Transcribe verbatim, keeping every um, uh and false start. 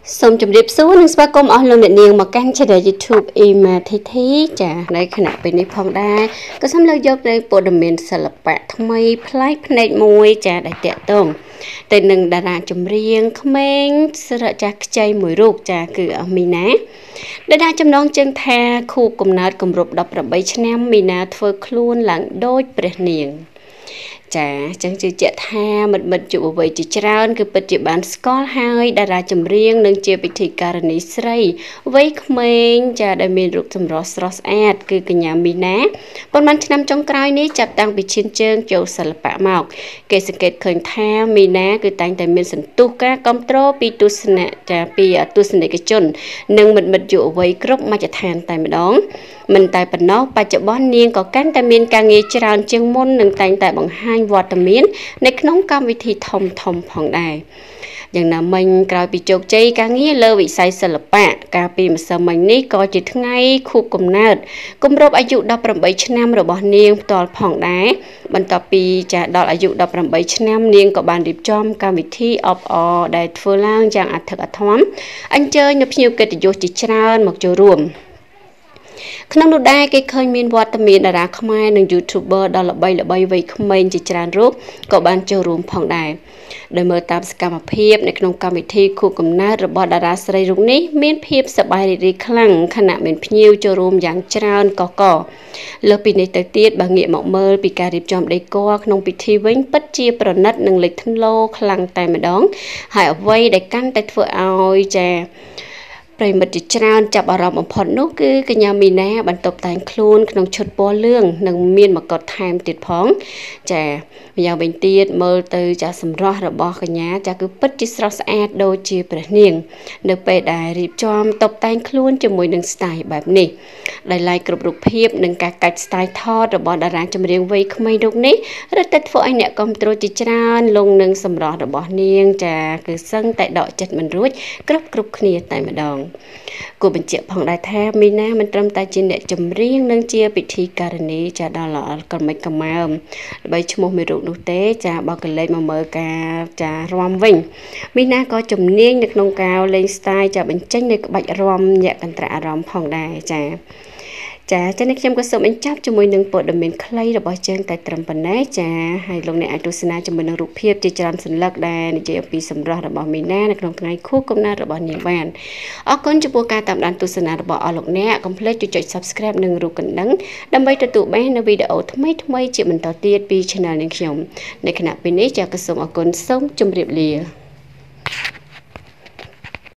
សូមជម្រាបសួរនិងស្វាគមន៍អស់លោកអ្នកនាងមកកាន់ Channel YouTube អ៊ីម៉ាធីធីចានៅខណៈពេលនេះផងដែរក៏សូមលើកយកនៅព័ត៌មានសិល្បៈថ្មីប្លែកភ្នែកមួយចាដែលតាក់ទងទៅនឹងតារាចម្រៀងក្មេងស្រចាស់ខ្ចីមួយរូបចាគឺមីណាដែលដាក់ចំណងជើងថាខួបកំណើតគម្រប់ដប់ប្រាំបីឆ្នាំមីណាធ្វើខ្លួនឡើងដូចព្រះនាងចាចឹងជឿជាក់ថាមិត្តមិត្តយុវវ័យជាច្រើនគឺពិតជាបានស្គាល់ហើយតារាចម្រៀងនិងជាពិធីការនីស្រីវ័យក្មេងចាដែលមានរូបសម្រស់ស្រស់ស្អាតគឺកញ្ញាមីណាប៉ុន្មានឆ្នាំចុងក្រោយនេះចាប់តាំងពីឈានជើងចូលសិល្បៈមកគេសង្កេតឃើញថាមីណាគឺតែងតែមានសន្ទុះការគ្រប់គ្រងពីទស្សនៈចាពីទស្សនិកជននិងមិត្តមិត្តយុវវ័យគ្រប់មជ្ឈដ្ឋានតែម្ដងមិនតែប៉ុណ្ណោះបច្ចុប្បន្ននាងក៏កាន់តែមានការងារច្រើនជាងមុននិងតែងតែបង្ហាញវត្តមាននៅក្នុងកម្មវិធីធំធំផងដែរយ៉ាងណាមិញក្រោយពីជោគជ័យការងារលើវិស័យសិល្បៈកាលពីម្សិលមិញនេះក៏ជាថ្ងៃខួបកំណើតគម្រប់អាយុដប់ប្រាំបីឆ្នាំរបស់នាងផ្ទាល់ផងដែរបន្ទាប់ពីចាដល់អាយុដប់ប្រាំបីឆ្នាំនាងក៏បានរៀបចំកម្មវិធីអបអរដែលធ្វើឡើងយ៉ាងអធិកអធមអញ្ជើញនៅភ្ញៀវកិត្តិយសជាច្រើនមកចូលរួមក្នុងនោះដែរគេឃើញមានវត្តមានតារាខ្មែរនិង YouTuber ដ៏ល្បីល្បីវ័យក្មេងជាច្រើនរូបក៏បានចូលរួមផងដែរដោយមើលតាមសកម្មភាពនៅក្នុងកម្មវិធីខួបកំណើតរបស់តារាស្រីរូបនេះមានភាពសប្បាយរីករាយខ្លាំងខណៈមានភ្ញៀវចូលរួមយ៉ាងច្រើនកកកលើពីនេះទៅទៀតបើងាកមកមើលពីការរៀបចំដេគ័រក្នុងពិធីវិញពិតជាប្រណិតនិងលេចធ្លោខ្លាំងតែម្ដងហើយអ្វីដែលកាន់តែធ្វើឲ្យចាប្រិមិត្តជាច្រើនចាប់អារម្មណ៍បំផុតនោះគឺកញ្ញាមីណាបន្ទប់តែងខ្លួនក្នុងឈុតពណ៌លឿងនិងមានមកុដថែមទៀតផងចាម្យ៉ាងវិញទៀតមើលទៅចាសម្រស់របស់កញ្ញាចាគឺពិតជាស្រស់ស្អាតដូចជាព្រះនាងនៅពេលដែលរៀបចំតុបតែងខ្លួនជាមួយនឹង style បែបនេះដែលឡាយគ្រប់រូបភាពនិងការកាច់ style ថតរបស់តារាចម្រៀងវ័យក្មេងរូបនេះរឹតតែធ្វើឲ្យអ្នកគាំទ្រជាច្រើនលងនឹងសម្រស់របស់នាងចាគឺសឹងតែដកចិត្តមិនរួចគ្រប់គ្រប់គ្នាតែម្ដងគួរបញ្ជាក់ផងដែរថាមីណាមិនត្រឹមតែជាអ្នកចម្រៀងនិងជាពិធីការនីចាដល់ល្អកំមិចកំមើមដើម្បីឈ្មោះមេរុកនោះទេចាបើកលេចមកមើលការចារាំវិញមីណាក៏ជំនាញនៅក្នុងការលេង style ចាបញ្ចេញនៅក្បាច់រាំញាក់កន្ត្រាក់អារម្មណ៍ផងដែរចាចាចឹងនេះខ្ញុំក៏សូមបញ្ចប់ជាមួយនឹងព័ត៌មានខ្លីរបស់យើងតែត្រឹមប៉ុណ្ណេះចាហើយលោកអ្នកអាចទស្សនាជាមួយនឹងរូបភាពជាច្រើនសន្លឹកដែលនិយាយអំពីសម្រស់របស់មីណានៅក្នុងថ្ងៃខួបកំណើតរបស់នាងបានអរគុណចំពោះការតាមដានទស្សនារបស់អស់លោកអ្នកកុំភ្លេចចុច Subscribe និងរូបកណ្ដឹងដើម្បីទទួលបាននូវវីដេអូថ្មីៗជាបន្តទៀតពី Channel នាងខ្ញុំនៅខណៈពេលនេះចាក៏សូមអរគុណសូមជម្រាបលា